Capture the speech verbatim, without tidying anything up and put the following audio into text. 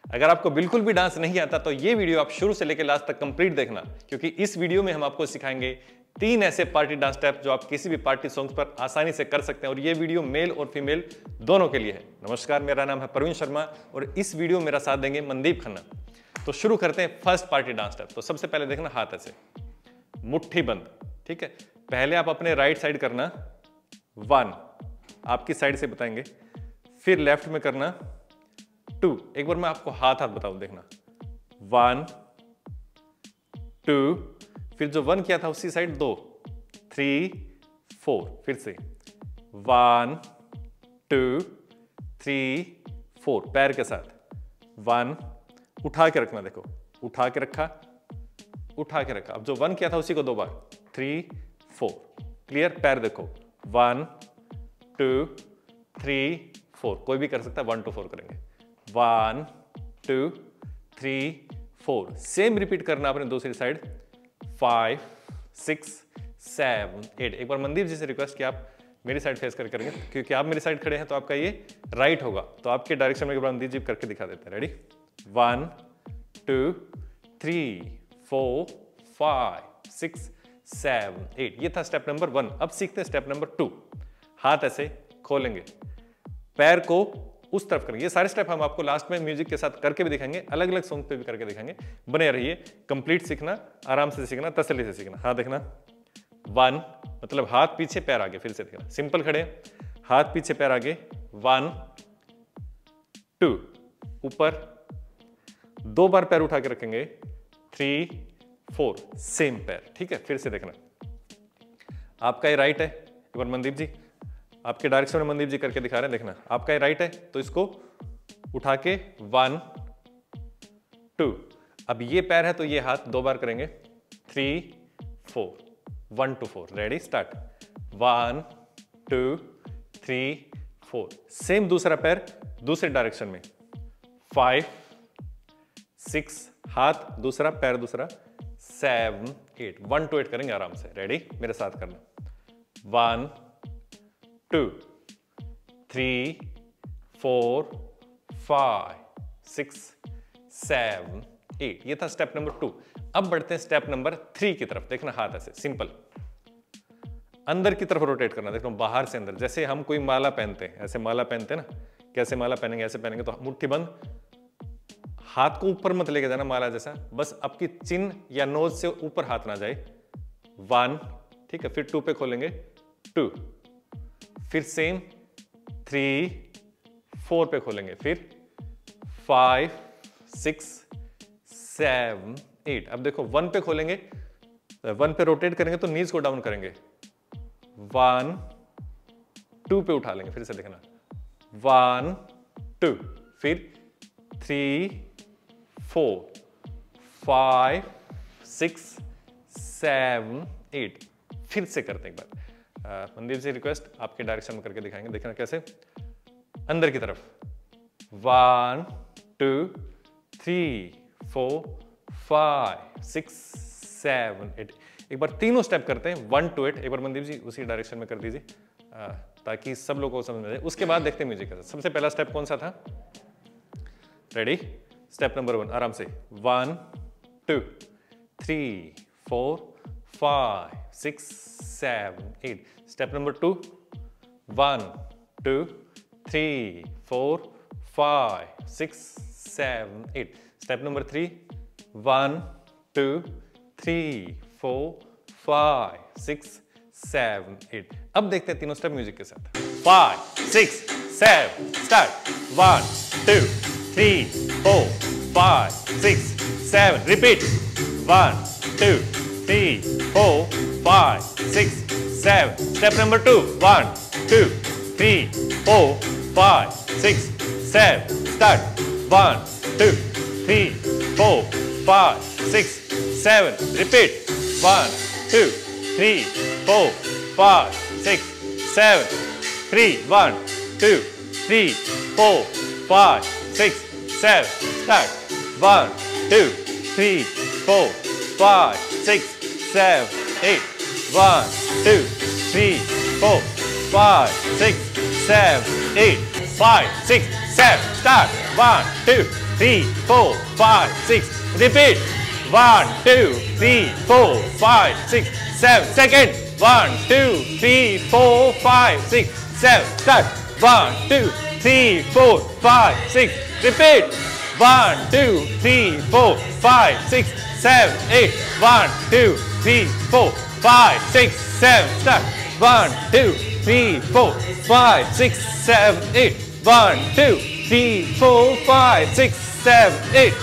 अगर आपको बिल्कुल भी डांस नहीं आता तो ये वीडियो आप शुरू से लेकर लास्ट तक कंप्लीट देखना, क्योंकि इस वीडियो में हम आपको सिखाएंगे तीन ऐसे पार्टी डांस स्टेप जो आप किसी भी पार्टी सॉन्ग्स पर आसानी से कर सकते हैं, और ये वीडियो मेल और फीमेल दोनों के लिए है। नमस्कार, मेरा नाम है प्रवीण शर्मा और इस वीडियो में मेरा साथ देंगे मनदीप खन्ना। तो शुरू करते हैं फर्स्ट पार्टी डांस स्टेप। तो सबसे पहले देखना, हाथ ऐसे मुट्ठी बंद, ठीक है। पहले आप अपने राइट साइड करना वन, आपकी साइड से बताएंगे, फिर लेफ्ट में करना टू। एक बार मैं आपको हाथ हाथ बताऊं, देखना वन टू, फिर जो वन किया था उसी साइड दो, थ्री फोर, फिर से वन टू थ्री फोर, पैर के साथ वन, उठा के रखना, देखो उठा के रखा, उठा के रखा। अब जो वन किया था उसी को दो बार, थ्री फोर, क्लियर। पैर देखो वन टू थ्री फोर, कोई भी कर सकता है, वन टू फोर करेंगे, one two three four. Same repeat करना अपने दूसरी side, five six seven eight. एक बार मनदीप जी से रिक्वेस्ट कि आप मेरी साइड फेस करके करेंगे, क्योंकि आप मेरी साइड खड़े हैं तो आपका ये राइट होगा, तो आपके डायरेक्शन में एक बार मनदीप जी करके दिखा देते हैं। Ready, one two three four five six seven eight. ये था स्टेप नंबर वन। अब सीखते हैं स्टेप नंबर टू। हाथ ऐसे खोलेंगे, पैर को उस तरफ करेंगे। ये सारे स्टेप हम आपको लास्ट में म्यूजिक के साथ करके भी दिखाएंगे, अलग अलग सॉन्ग पे भी करके दिखाएंगे। बने रहिए, कंप्लीट सीखना, आराम से सीखना, तसल्ली से सीखना। हाथ देखना, वन मतलब हाथ पीछे पैर आगे, फिर से देखना, सिंपल खड़े, हाथ पीछे पैर आगे, वन टू, ऊपर दो बार पैर उठा के रखेंगे, थ्री फोर, सेम पैर, ठीक है। फिर से देखना, आपका ये राइट है, एक बार मनदीप जी आपके डायरेक्शन में मनदीप जी करके दिखा रहे हैं, देखना आपका ये राइट है तो इसको उठा के वन टू। अब ये पैर है तो ये हाथ दो बार करेंगे, three four, one two four. Ready, start, one two three four. Same दूसरा पैर दूसरे डायरेक्शन में, फाइव सिक्स, हाथ दूसरा पैर दूसरा, seven eight, one two eight करेंगे आराम से। रेडी, मेरे साथ करना, one two three four five six seven eight. ये था स्टेप नंबर टू। अब बढ़ते हैं स्टेप नंबर थ्री की तरफ। देखना, हाथ ऐसे सिंपल अंदर की तरफ रोटेट करना, देखना बाहर से अंदर, जैसे हम कोई माला पहनते हैं, ऐसे माला पहनते हैं ना, कैसे माला पहनेंगे, ऐसे पहनेंगे। तो मुट्ठी बंद, हाथ को ऊपर मत लेके जाना माला जैसा, बस आपकी चिन या नोज से ऊपर हाथ ना जाए, वन, ठीक है। फिर टू पे खोलेंगे, टू, फिर सेम थ्री फोर पे खोलेंगे, फिर फाइव सिक्स सेवन एट। अब देखो वन पे खोलेंगे, वन पे रोटेट करेंगे तो नीज को डाउन करेंगे, वन टू पे उठा लेंगे, फिर से देखना, वन टू, फिर three four five six seven eight. फिर से करते हैं एक बार, मनदीप जी रिक्वेस्ट आपके डायरेक्शन में करके दिखाएंगे, देखना कैसे, अंदर की तरफ, one two three four five six seven eight. एक बार तीनों स्टेप करते हैं, वन टू एट। एक बार मनदीप जी उसी डायरेक्शन में कर दीजिए ताकि सब लोगों को समझ में आए। उसके बाद देखते हैं म्यूजिक का। सबसे पहला स्टेप कौन सा था? रेडी, स्टेप नंबर वन, आराम से, one two three four five six seven eight. Step number two, one two three four five six seven eight. Step number three, one two three four five six seven eight. अब देखते हैं तीनों step music के साथ। Five six seven, start, one two three four five six seven, repeat, one two three four five six seven. Step number two, one two three four five six seven, start, one two three four five six seven, repeat, one two three four five six seven, three, one two three four five six seven, start, one two three four five six seven, eight, one, two, three, four, five, six, seven, eight, five, six, seven, start, one, two, three, four, five, six. Repeat. One, two, three, four, five, six, seven. Second. One, two, three, four, five, six, seven. Start. One, two, three, four, five, six. Repeat. One, two, three, four, five, six, seven, eight. One, two, three, four, five, six, seven. Start. One, two, three, four, five, six, seven, eight. One, two, three, four, five, six, seven, eight.